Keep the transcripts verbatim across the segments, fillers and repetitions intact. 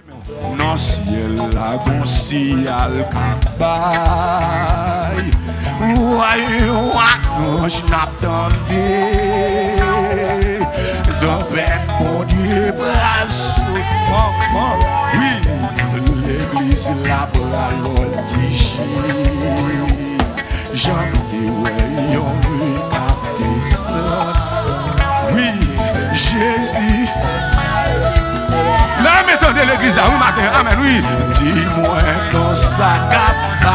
Non ciel la gonsial kabay Voyons ange n'attendez D'un bête bon Dieu bral souvent Oui, l'église la bral voltiger J'en voyons oui, Jésus. Là, mettons de l'église à oui matin. Amen, oui. Dis-moi quand ça va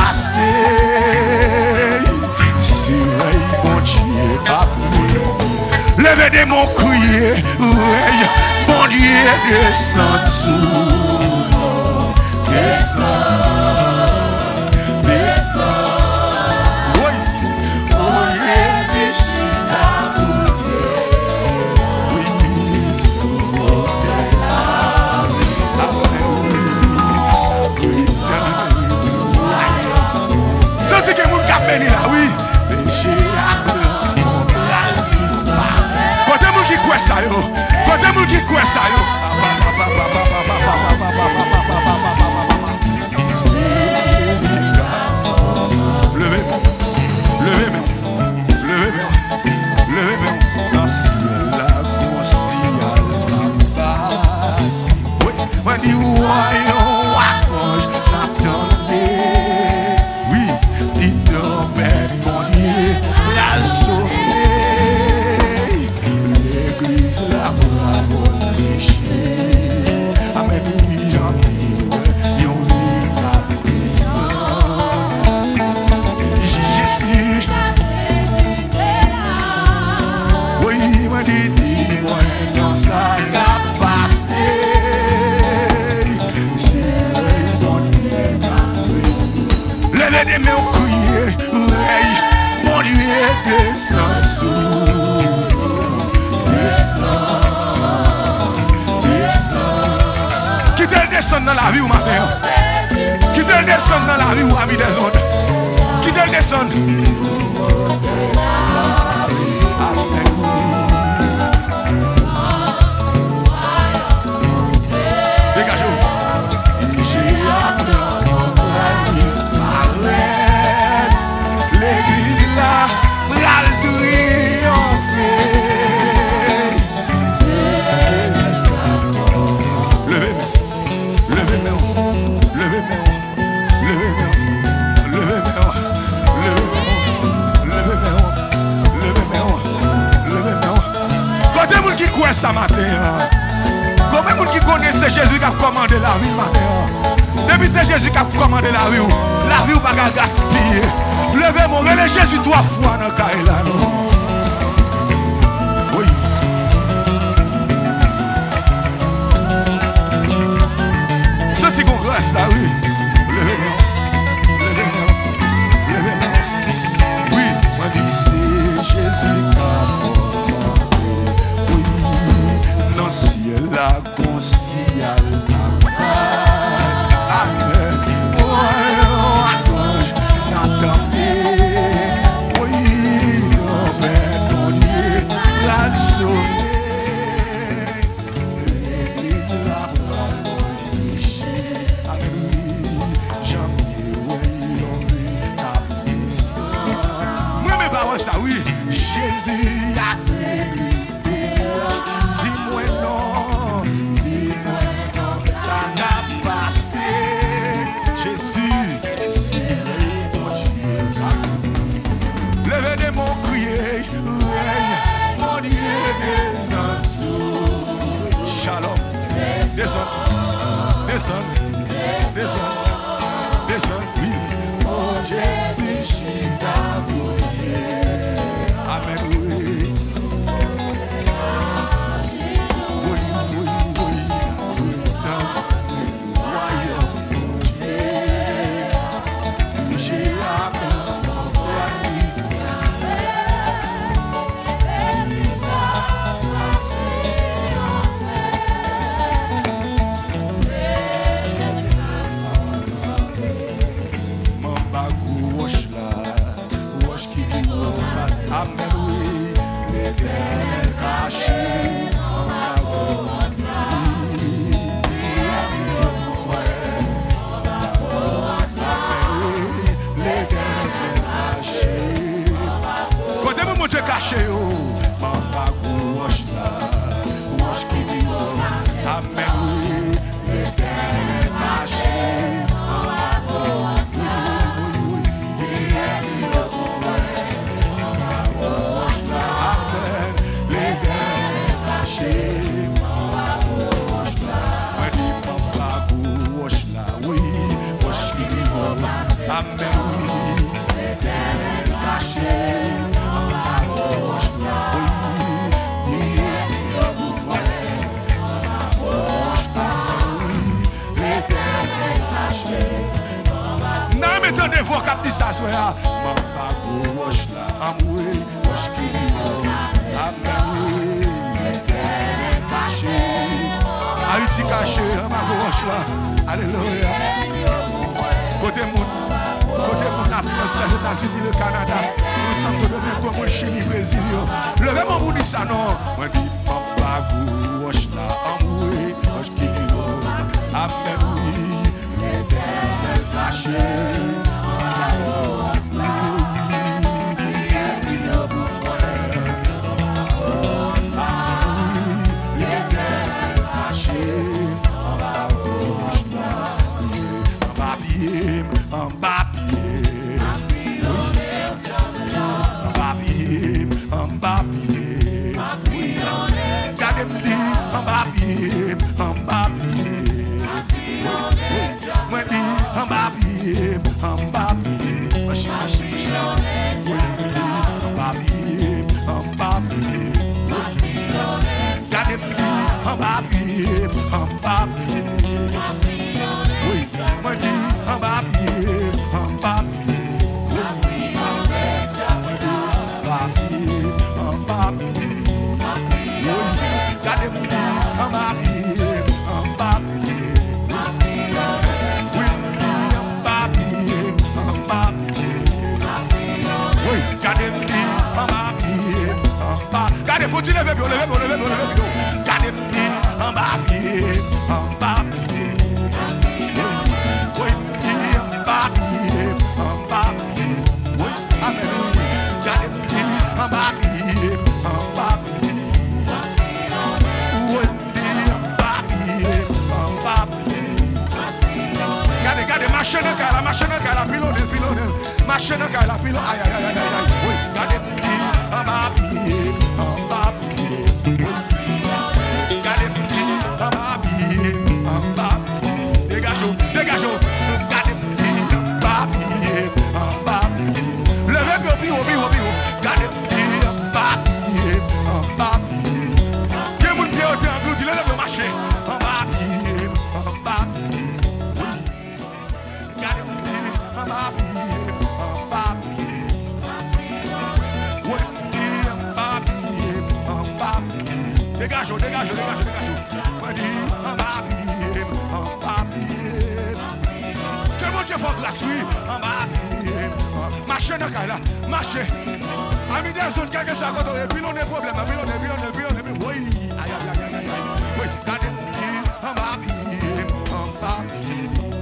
passer. Si bon Dieu a pris. Levez des mots criés. Oui, bon Dieu descend sous. Descend. Descend. Oui, côté moun qui croit ça yo, côté moun qui croit ça yo. Levez, levez, levez, levez, dans ciel la gonsial là-bas. Oui, moi dis voyons ange n'attendez. L'église la bra voltiger Amen, j'en dis yon vit la puissance Jésus Oui, m'a dit, dis-moi dans sa capacité Si mon Dieu m'a pris Levez des mains au crier Mon Dieu descend sous Descend Descend Quittez le descend dans la vie ou matin Quittez le descend dans la vie ou ami des autres Quittez le descend Dégagez-vous L'église là, bral triompher. Levez, levez, levez, levez, levez, levez, levez, levez, levez. Côté moun qui croit ça matin, combien moun qui connaît c'est Jésus qui a commandé la vie matin. Depuis c'est Jésus qui a commandé la vie, la vie ou pas gaspiller. Levez mon relais Jésus trois fois dans le carré là. Oui. Ce petit qu'on reste là, oui. Levez-moi. Levez-moi. Levez-moi. Oui, moi dis c'est Jésus qui a commandé. Oui, dans le ciel la gonsial. Amen. Ça oui, Jésus a Christ. Dis-moi non, dis-moi non, ça n'a passé. Jésus, c'est mon Dieu. Levez des mots criés, mon Dieu descend sous. Shalom, descend, descend, descend, descend, oui. Oh Jésus, je t'avoue. Amen, oui. Oui, oui, oui. Dans le royaume de Dieu, j'ai appris mon Amen, oui. L'éternel caché en bas gauche là. Oui, l'éternel caché en bas. Non, mais attendez, vous qui dit ça, soyez là. En bas gauche là. Amoué, gauche qui dit. Amen, oui. L'éternel caché. Haïti caché en bas gauche là. Alléluia. Côté monde, côté monde, la France, les États-Unis, le Canada, nous sommes tous les mêmes comme le Chili, le Brésil. Levez mon bout, dit ça non. Moi, dis, papa, gouche là, amoué, gauche qui dit non. Amen, oui, l'éternel caché. En bas pied, en bas pied, en bas pied, gardez-moi en bas pied, en bas pied, moi dis en bas pied, en bas pied, machine, machine, machine, en bas pied, en bas pied, gardez-moi en bas pied, en bas pied, oui, moi dis en bas pied, en bas pied, en bas pied, gardez-moi en bas pied, en bas pied, oui, en bas pied, en bas pied, oui, gardez-moi en bas pied, en bas, gardez, faut-il lever, lever, lever, lever, lever, gardez-moi en bas pied, en bas pied. Machine à la machine à la pilon, pilon, machine à la pilon, aïe aïe aïe aïe aïe, oui, gardez en bas pied, en bas pied, gardez en bas pied, en bas pied, dégagez, dégagez, gardez en bas pied, en bas pied, levez le pied, au pied, au pied, gardez en bas pied, en bas pied, que mon pied au temps, vous dites le marché, en bas pied, en bas pied. Dégagez, dégagez, dégagez, dégagez. En bas pied, en bas pied. Que mon Dieu fasse grâce, oui. En bas pied. Marchez dans la marchez. Amis des autres, quelque chose à côté. Et puis on a des problèmes. Et puis on a des problèmes. Et puis on a des problèmes. Oui. Aïe, aïe, aïe, aïe, aïe. Oui. Gardez en bas pied, en bas pied.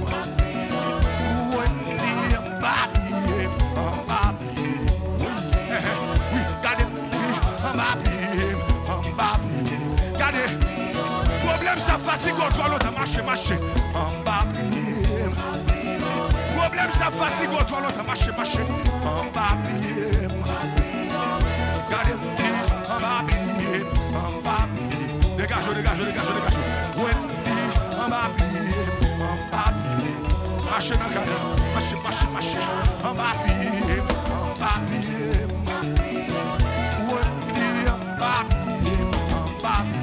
Oui. En bas pied, en bas pied. Oui. Gardez en bas pied, en bas pied. Regardez, problème ça fatigue contre l'autre, marcher, marcher, en bas pied. Problème ça fatigue contre l'autre, marcher, marcher, en bas pied. Regardez, en bas pied, en bas pied. Dégage, dégage, dégage, dégage. Oui, en bas pied, en bas pied. Marcher dans le cadre, marcher, marcher, marcher, en bas pied, en bas pied. Oui, en bas pied, en bas pied.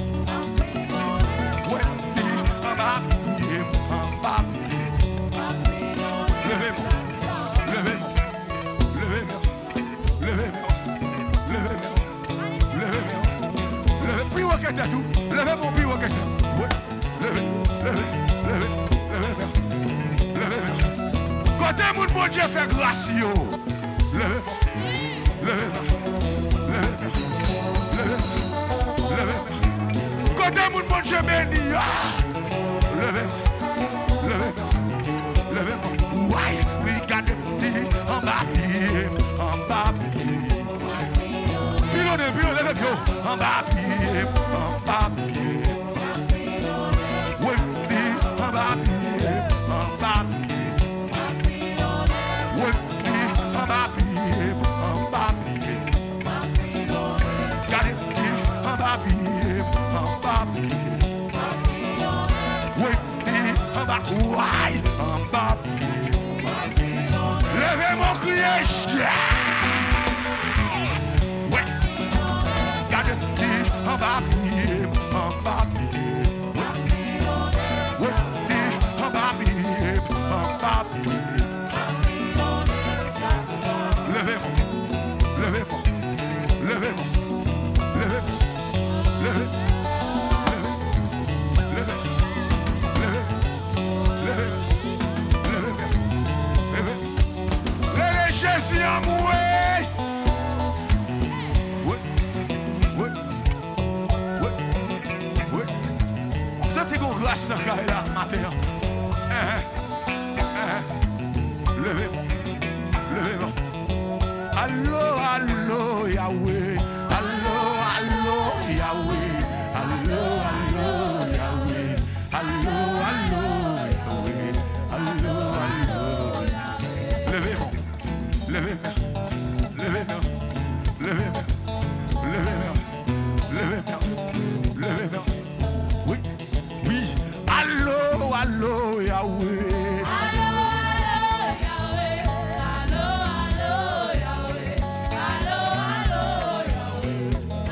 Levez-moi, levez-moi, levez-moi, levez-moi, levez-moi, levez-moi, levez-moi, puis on quitte tout, levez-moi, puis on quitte, oui, levez, levez, levez, levez-moi, levez-moi, côté mon bon Dieu fait grâce, levez-moi, levez-moi, levez-moi, levez-moi, levez-moi, côté mon bon Dieu béni, levez-moi, levez-moi, levez-moi. Ouais, oui, gardez-moi en bas pied, en bas pied. Pilonnez, pilonnez, levez-vous, en bas pied, en bas pied. Oui, en bas pied, en bas pied. Oui, en bas pied, en bas pied. Gardez-moi en bas pied, en bas pied. Oui, en bas, ouais, en bas pied. Ouais. Gade qui en bas pied, en bas pied. Ouais, en bas pied, en bas pied. Levez-moi, levez-moi, levez-moi, levez-moi, levez-moi. Jésus a moué. Oui, oui, oui, oui. Sentez qu'on grâce à la matin. Levez-moi, levez-moi. Allô, allô, Yahweh. Allô, allô, Yahweh. Allô, allô, Yahweh. Allô, allô, Yahweh. Allô, allô. Levez-moi. Levez-moi, levez-moi, levez-moi, levez-moi, levez-moi, levez-moi. Oui, oui. Allô, allô, Yahweh. Allô, allô, Yahweh. Allô, allô, Yahweh. Allô, allô, Yahweh.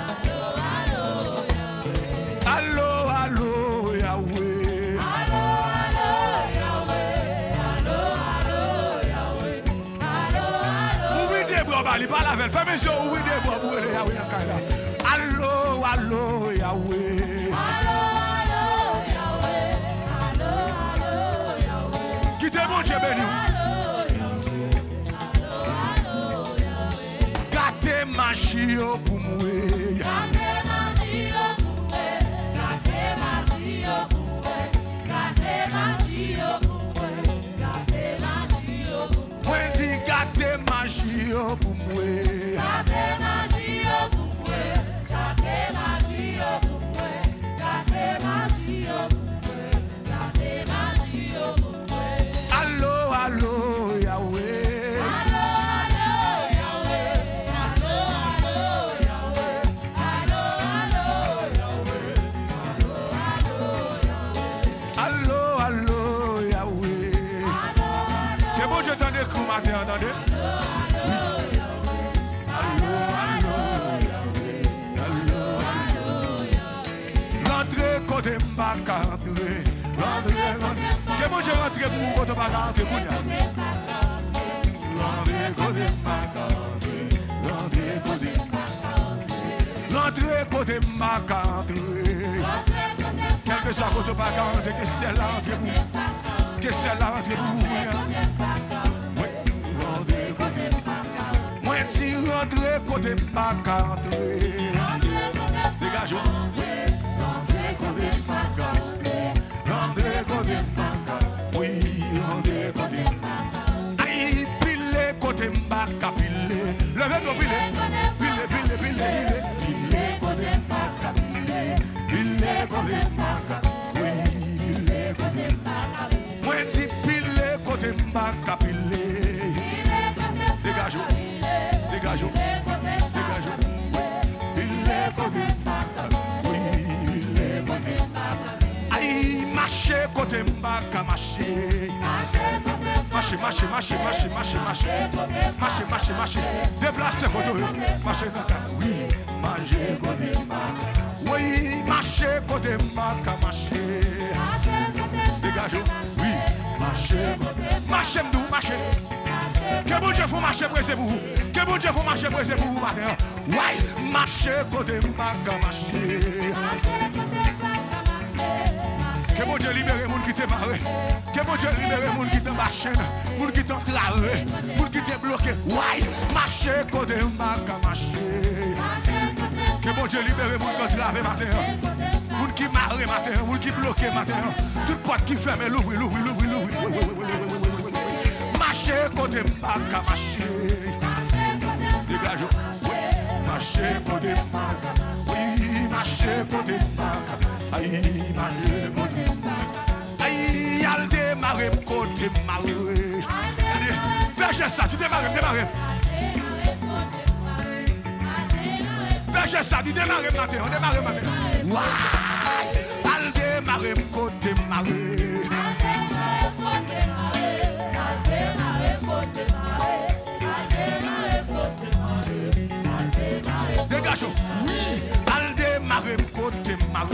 Allô, allô, Yahweh. Allô, allô, Yahweh. Allô, allô, Yahweh. Allô, allô, Yahweh. Allô, allô. Ouvrez des bras, bali, pas la veille. Fais mes yeux, ouvrez des bras pour les Yahweh. Allô, allô, Yahweh. Allô, allô, Yahweh. Allô, allô, Yahweh. Quittez mon Dieu béni. Gâtez ma chio pour mourir. Gâtez ma chio pour mourir. Gâtez ma chio pour mourir. Gâtez ma chio pour mourir. Gâtez ma chio pour mourir. Moi dis gâtez ma chio pour mourir. Gâtez ma chio pour mourir. Gâtez ma chio pour mourir. Gâtez ma chio pour mourir. Gâtez ma chio pour mourir. Allô, allô, Yahweh. Allô, allô, Yahweh. Allô, allô, Yahweh. Allô, allô, Yahweh. Allô, allô, Yahweh. Allô, allô, Yahweh. Allô, allô. Que bon Dieu t'en écoute matin, entendez? Allô, allô, allô, l'entrée côté m'a rentré. L'entrée, l'entrée. Que bon Dieu rentre pour côté m'a rentré. L'entrée côté m'a rentré. L'entrée côté m'a rentré. L'entrée côté m'a rentré. Quel que soit côté m'a rentré, que c'est l'entrée pour. Que c'est l'entrée pour. Oui, l'entrée côté m'a rentré. Moi, tu rentres côté m'a rentré. Dégage-moi. L'entrée côté m'a rentré. L'entrée côté m'a rentré. Oui, l'entrée côté m'a rentré. Aïe, pile côté m'a rentré. Levez-nous, pile. Pile, pile, pile, pile. Pile côté m'a rentré. Pile côté m'a rentré. Oui, pile côté m'a rentré. Moi, tu pile côté m'a rentré. Dégage-moi. Dégage-moi. Dégage-moi. Pile côté m'a rentré. Oui, pile côté m'a rentré. Aïe, marcher côté m'a rentré. Marcher, marcher, marcher, marcher, marcher, marcher. Marcher, marcher, marcher. Déplacer côté. Marcher dans ta. Oui, marcher côté m'a. Oui, marcher côté m'a marcher. Dégage. Oui, marcher. Marcher m'dou, marcher. Que bon Dieu faut marcher pressé pour vous. Que bon Dieu faut marcher pressé pour vous matin. Ouais, marcher côté m'a marcher. Que bon Dieu libère les gens qui te marrent. Que bon Dieu libère les gens qui te marchent. Les gens qui t'entrave. Les gens qui te bloquent. Ouais, marcher côté m'a marcher. Que bon Dieu libère les gens qui t'entrave matin. Les gens qui marrent matin. Les gens qui bloquent matin. Toute porte qui ferme, l'ouvre, l'ouvre, l'ouvre, l'ouvre. Marcher côté m'a marcher. Dégage. Oui, marcher côté m'a. Oui, marcher côté m'a. Aïe, marcher côté m'a. Aïe, al démarrer côté m'a. Fais geste ça, tu démarres, démarres. Fais geste ça, tu démarres matin, on démarre matin. Waouh, al démarrer côté m'a. démarrer côté maré.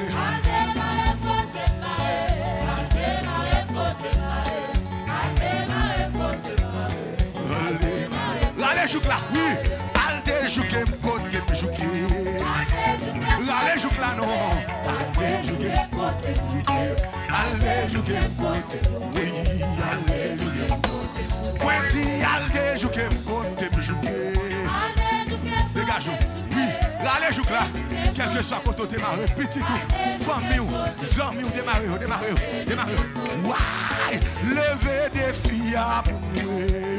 Allez jouk là, oui. Allez jouer côté jouer. Allez jouk là non. Allez jouer côté jouer. Allez jouer côté. Oui, allez jouer côté. Moi dis allez jouer côté jouer. Dégageons. Oui, allez jouk là. Quel que soit quand on démarre, petit tout, famille ou amis ou démarrer, démarrer, démarrer. Ouah, levez des filles à bouer.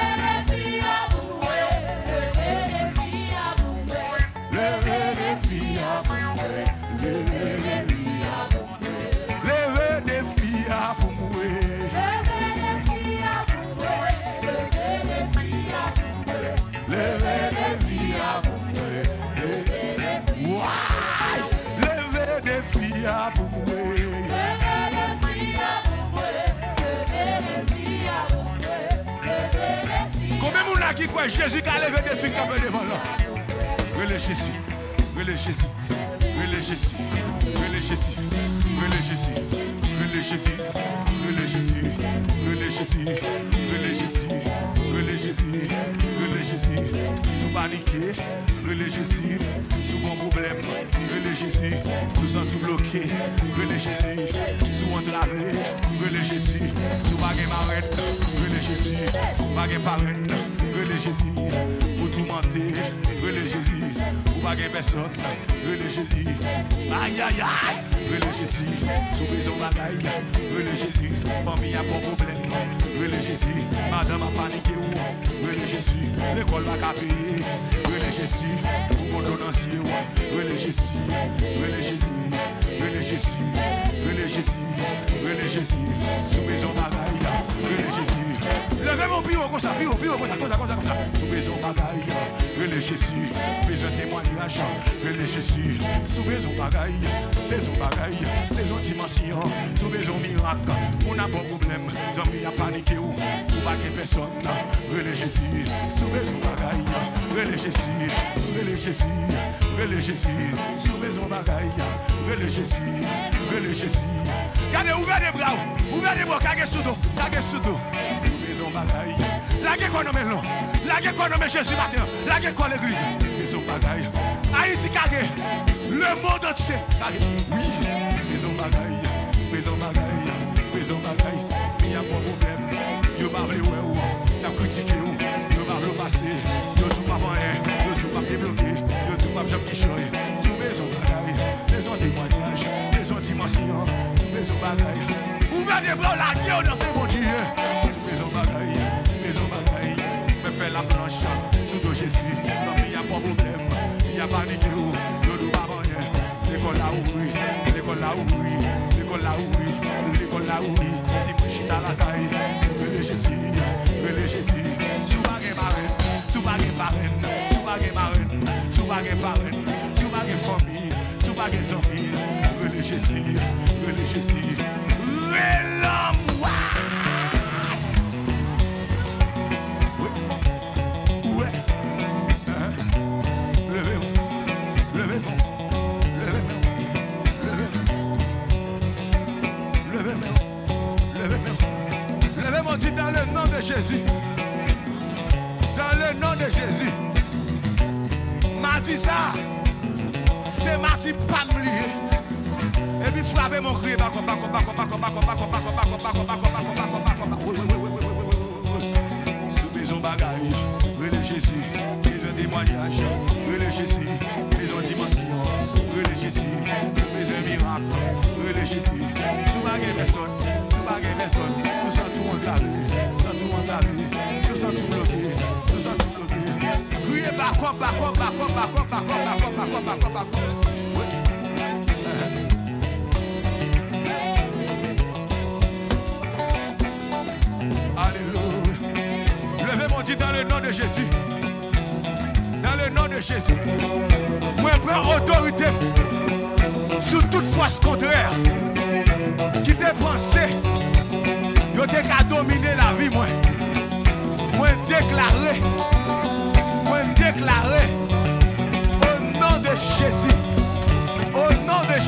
Levez des filles à bouer. Levez des filles à bouer. Levez des filles à bouer. Levez des filles à bouer. Levez des filles à bouer. Combien de gens qui croient Jésus qui a levé des filles qui ont devant là? Relais Jésus, relais Jésus, relais Jésus, relais Jésus, relais Jésus, relais Jésus, relais Jésus, relais Jésus, relais Jésus, relais Jésus, relais Jésus, sous paniqué, relais Jésus, sous bon problème, relais Jésus, sous senti bloqué, relais Jésus, sous entravé, relais Jésus, sous baguette marette, relais Jésus, baguette parraine, relais Jésus, pour tout mentir, relais Jésus. Ou pas de personne, relais Jésus. Aïe aïe aïe, relais Jésus. Sous maison bagaille, relais Jésus. Famille a pas problème, relais Jésus. Madame a paniqué ou, relais Jésus. L'école va qu'à payer, relais Jésus. Pour ordonnancier ou, relais Jésus. Relais Jésus, relais Jésus. Relais Jésus, relais Jésus. Sous maison bagaille, relais Jésus. Levez mon bureau comme ça, bureau, bureau comme ça, comme ça, comme ça, comme ça. Sous maison bagaille, relais Jésus. Besoin témoignage, relais Jésus. Sous maison bagaille, maison bagaille, maison dimension, sous maison miracle. On n'a pas de problème, zombie a paniqué ou, ou pas de personne. Relais Jésus, sous maison bagaille, relais Jésus, relais Jésus, relais Jésus. Sous maison bagaille, relais Jésus, relais Jésus. Regardez, ouvrez les bras, ouvrez les bras, cagez sous dos, cagez sous dos. Sous maison bagaille, la guerre qu'on nomme non, la guerre qu'on nomme Jésus matin, la guerre qu'on l'église. Maison bagaille, Haïti cagé, le monde entier cagé. Oui, maison bagaille, maison bagaille, maison bagaille. Il n'y a pas de problème. Yo pas vle ouais ou, n'a critiqué ou, yo pas vle passer, yo tout pas rien, yo tout pas débloqué, yo tout pas jamais qui choye. Sous maison bagaille, maison témoignage, maison dimension, maison bagaille. Ouvrez les bras la gueule dans tes bon Dieu. Sous maison bagaille, maison bagaille, me fait la planche, sous dos Jésus. Il n'y a pas de problème, il n'y a pas de guerre, yo tout pas rien. L'école là où oui, l'école là où oui, l'école là où oui, l'école là où oui. Chita la caille, relais Jésus, relais Jésus. Sous baguette marraine, sous baguette marraine, sous baguette marraine, sous baguette marraine, sous baguette famille, sous baguette zombie. Relais Jésus, relais Jésus. Relam, ouais, ouais. Levez-moi, levez-moi, levez-moi, levez-moi, levez-moi. Levez-moi, dit dans le nom de Jésus. Dans le nom de Jésus. Mardi ça, c'est mardi pas me lier. Et puis frappez mon cri, bako, bako, bako, bako, bako, bako, bako, bako, bako, bako, bako, bako, bako. Sous maison bagaille, relais Jésus. Maison témoignage, relais Jésus. Maison dimension, relais Jésus. Maison miracle, relais Jésus. Sous baguette personne, sous baguette personne. Tout ça tout entravé, ça tout entravé. Tout ça tout bloqué, tout ça tout bloqué. Criez bako, bako, bako, bako, bako, bako, bako, bako, bako. Alléluia. Levez mon Dieu dans le nom de Jésus. Dans le nom de Jésus. Moi, je prends autorité sur toute force contraire qui t'a pensé, yo t'es qu'à dominer la vie, moi. Moi, déclarer, moi, déclarer au nom de Jésus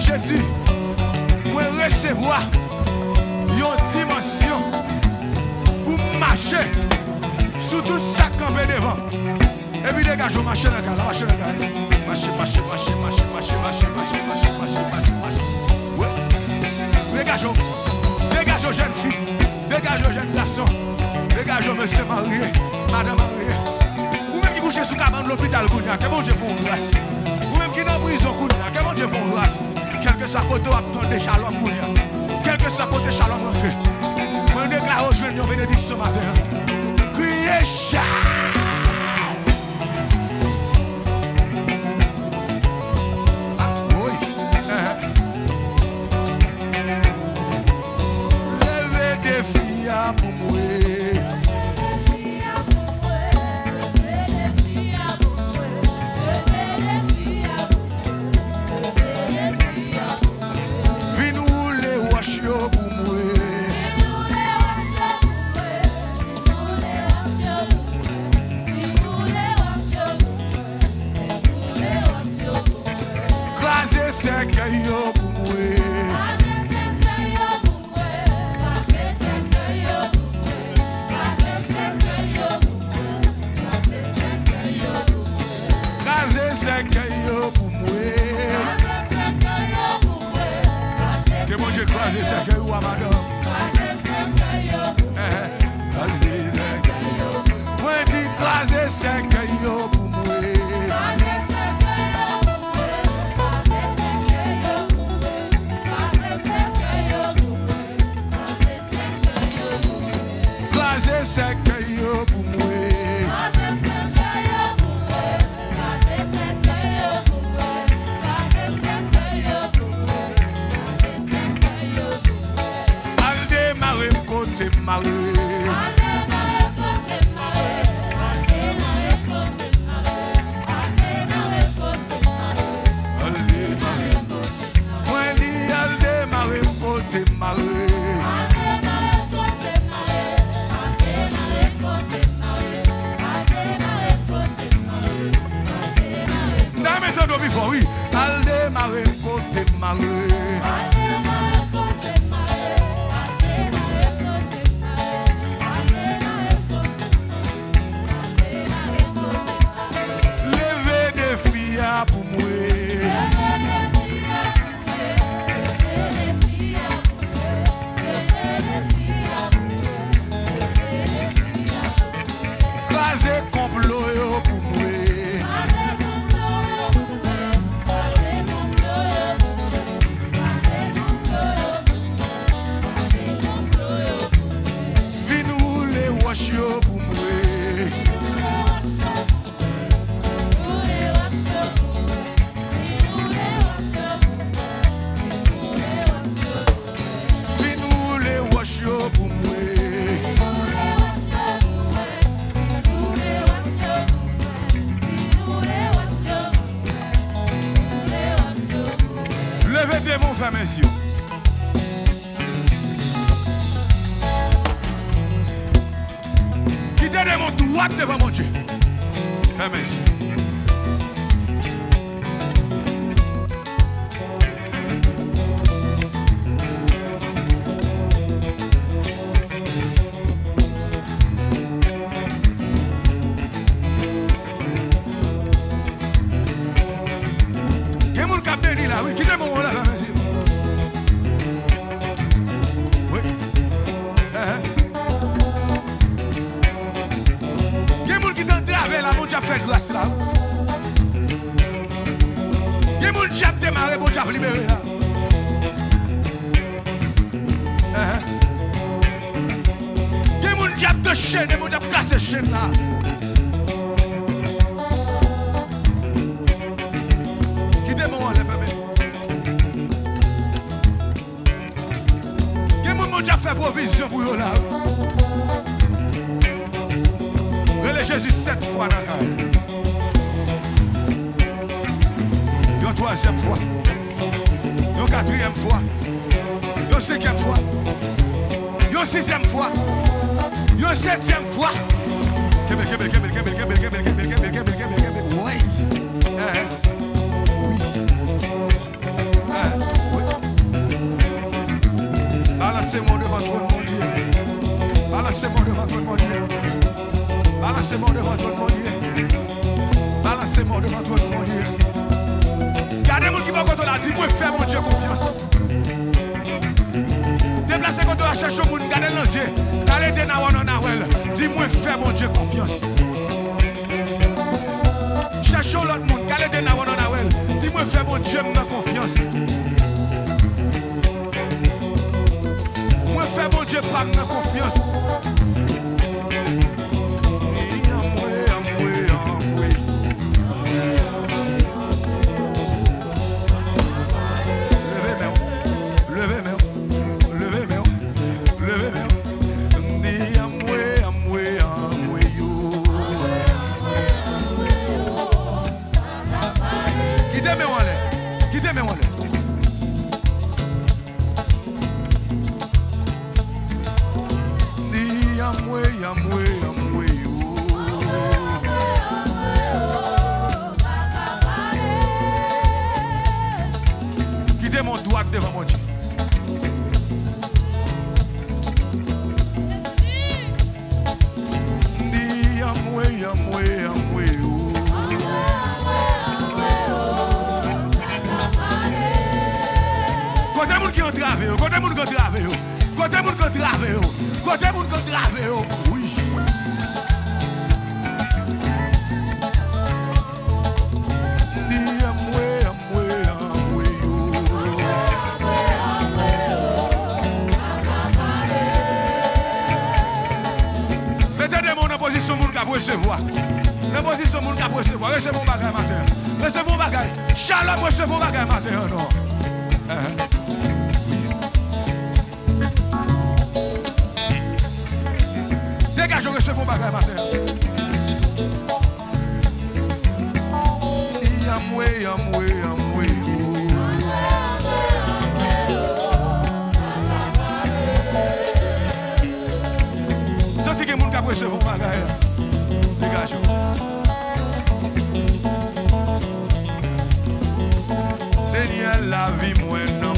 Jésus, moi recevoir une dimension pour marcher sur tout ça campé devant. Et puis dégage, marcher dans la marcher dans la marcher, marcher, marcher, marcher, marcher, marcher, marcher, marcher, marcher, marcher, marcher. Ouais. Dégage, dégage aux jeunes filles, dégage aux jeunes garçons, dégage aux monsieur marié, madame mariée. Ou même qui couchez sous cabane de l'hôpital, que bon Dieu font grâce. Ou même qui dans la prison, que bon Dieu font grâce. Quel que soit côté, attendez shalom pour lui. Quel que soit côté, shalom rentré. Moi, je déclare aux jeunes une bénédiction matin. Criez chat. Pour moi. Viens-nous les wash yo pour moi. Craser sec yo pour moi. Que mon Dieu croise et c'est que ou à madame. Moi dis croise et c'est que yo pour moi. Croise et c'est que yo pour moi. Oui, al démarrer côté marée. Lever des filles pour moi. Craser complot pour moi. Levez des mots, frères, messieurs. Quittez des mots droits devant mon Dieu. Frères, messieurs. Oui, quittez mon là, là, monsieur. Oui. Il y a des gens qui t'entrent avec la, bon Dieu fait grâce là. Il y a des gens qui ont démarré, bon Dieu libéré là. Il y a des gens qui ont de chaîne, bon Dieu cassé chaîne là. Quittez mon là, famille. J'ai fait provision pour eux là. Relais Jésus sept fois dans la caille. Une troisième fois. Une quatrième fois. Une cinquième fois. Une sixième fois. Une septième fois. Kebel, kebel, kebel, kebel, kebel, kebel, kebel, kebel, kebel, kebel, kebel. Oui. Oui. Balancez-moi devant toi, mon Dieu. Balancez-moi devant toi, mon Dieu. Balancez-moi devant toi, mon Dieu. Balancez-moi devant toi, mon Dieu. Gardez-moi qui va contre la dit, moi fais mon Dieu confiance. Déplacez contre la cherche au monde, gardez les yeux. Gardez des naouan en nawel. Dis-moi fais mon Dieu confiance. Cherchons l'autre monde, gardez des naouan en nawel. Dis-moi fais mon Dieu me confiance. Moi fais mon Dieu pas me confiance. Devant mon Dieu. Côté moun qui ont travé, côté moun qui ont travé, côté moun qui ont travé, côté moun qui ont travé, oui. Position moun ka recevoir. La position moun ka recevoir. Recevons bagay matin. Recevons bagay. Shalom recevons bagay matin non. Dégage recevons bagay matin. Yamwe yamwe yamwe. Senti que moun ka recevoir bagay. Dégage. Seigneur, la vie moi non.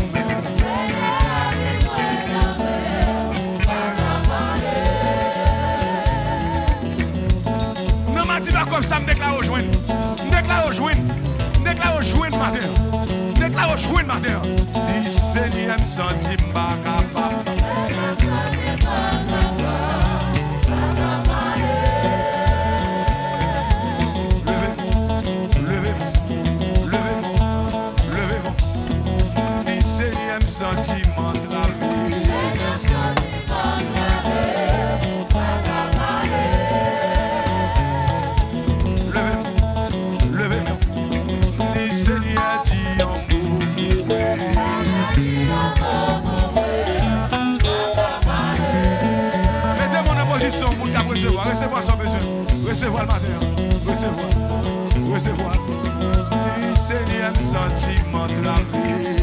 Non, m'a dit pas comme ça, me déclare au joindre. Me déclare au joindre. Me déclare au joindre matin. Me déclare au joindre matin. Dis Seigneur, me senti pas capable. Sentiment de la vie. Levez-moi, levez-moi. Dis Seigneur, dis en vous. Mettez-moi en position pour le recevoir. Recevoir sans besoin. Recevoir le matin. Recevoir. Recevoir. Dis Seigneur, sentiment de la vie.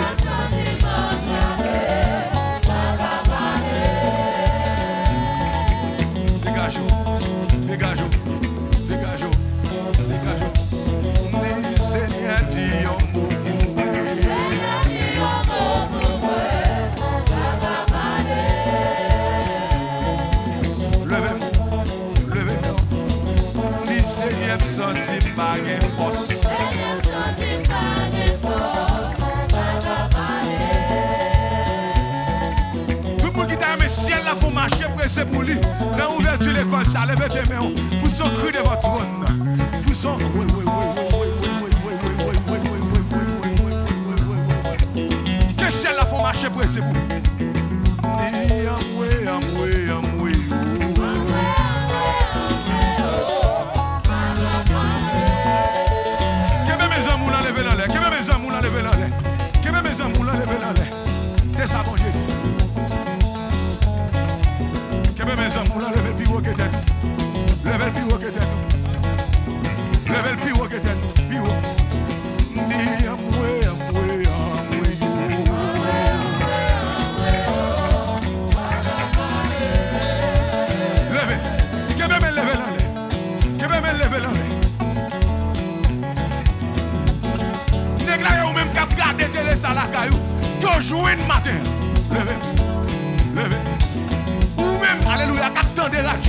Dégage-vous, dégage-vous, dégage-vous, dégage-vous. Dis Seigneur, dis en vous. Levez-moi, levez-moi. Dis Seigneur, senti pas de force. Faut marcher pressé pour lui. Dans l'ouverture de l'école, ça lève tes mains pour son cru de votre trône. Pour son oui, oui, oui, oui, oui, oui, oui, oui, oui, oui, oui, oui, oui, oui. Que ciel là faut marcher pressé pour lui. Amoué, amoué, amoué. Que mes amours l'enlèvent dans l'air. Que mes amours l'enlèvent dans l'air. Que mes amours l'enlèvent dans l'air. C'est ça, bon Jésus. Mes amours, levez le pire que t'es. Levez le pire que t'es. Levez le pire que t'es. Pire. Dis amoué, amoué, amoué. Levez. Que même levez l'enlève. Que même levez l'enlève. Déclarez ou même cap garder télé ça la caillou. Que jouer le matin. Levez.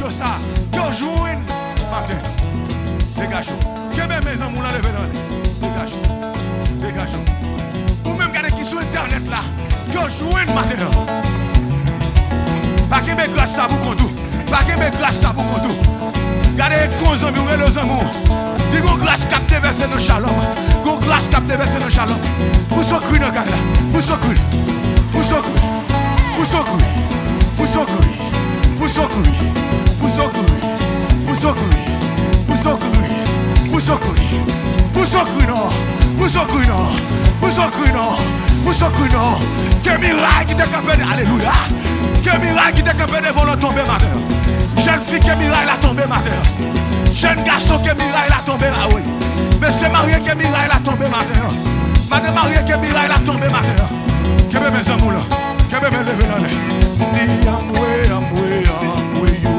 yo ça, que joue matin. Dégage. Que même mes amis là lever là. Dégage. Dégage. Ou même garder qui sur internet là, que joue matin. Pas que me grâce ça pour contou. Pas que me grâce ça pour contou. Gardez les amis ou les amours. Dis qu'on grâce cap déverser dans shalom. Qu'on grâce cap déverser dans shalom. Pour ce cru dans gars là. Pour ce cru. Pour ce cru. Pour ce cru. Pour ce cru. Pour ce cru. Pour ce cru. Pour ce cru. Pour ce cru. Pour ce cru. Pour ce cru non. Pour ce cru non. Pour ce cru non. Pour ce cru non. Que miracle qui t'a capé. Alléluia. Que miracle qui t'a capé devant le tomber matin. Jeune fille qui miracle a tombé matin. Jeune garçon qui miracle a tombé là, oui. Monsieur marié qui miracle a tombé matin. Madame mariée qui miracle a tombé matin. Que me mes amours là. Que me me lever là. Dis amoué, amoué, amoué yo.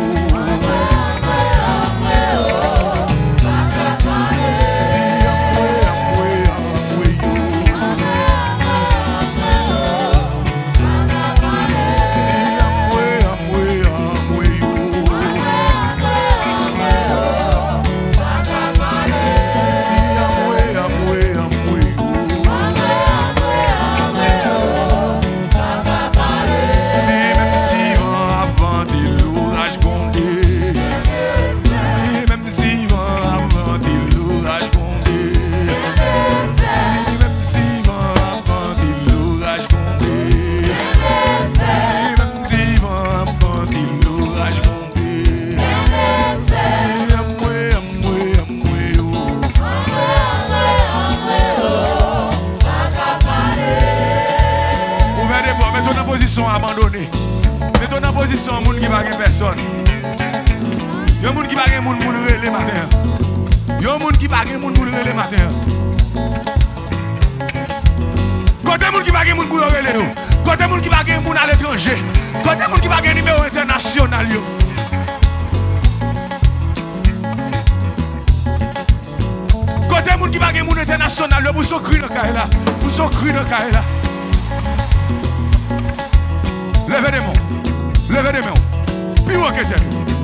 Abandonné. Mettons dans position moun qui pas personne. Yo moun qui pas moun moun relé matin. Yo moun qui pas moun moun relé matin. Côté moun qui pas moun pour relé nous. Côté moun qui pas moun à l'étranger. Côté moun qui pas numéro international yo. Côté moun qui pas moun international yo pour so cru dans caille là. Pour so cru dans caille là. Levez des mains, levez des mains, puis où est-ce que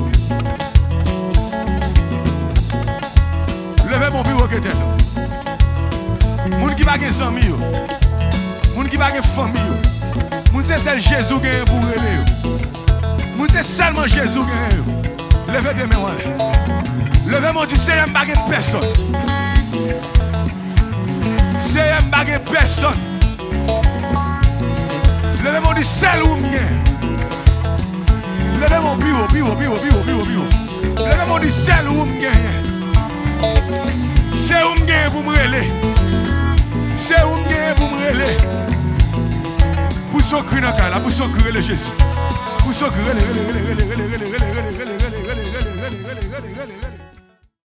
levez mon puis où est-ce que moun qui va gen zami yo, moun qui va gen famille yo, moun c'est seul Jésus qui est pour relever yo, moun c'est seulement Jésus qui est yo. Levez des mains, levez mon Dieu, c'est un baguette personne, c'est un baguette personne. Levez mon Dieu, seul ou m'gain. Levez mon bureau, bureau, bureau, bureau, bureau, bureau. Levez mon Dieu, seul ou m'gain. C'est où m'gain pour me relayer. C'est où m'gain pour me relayer. Pour ce cri dans la pour ce cri le Jésus. Pour ce cri, relais, relais, relais, relais, relais, relais, relais, relais, relais, relais, relais, relais, relais, relais, relais.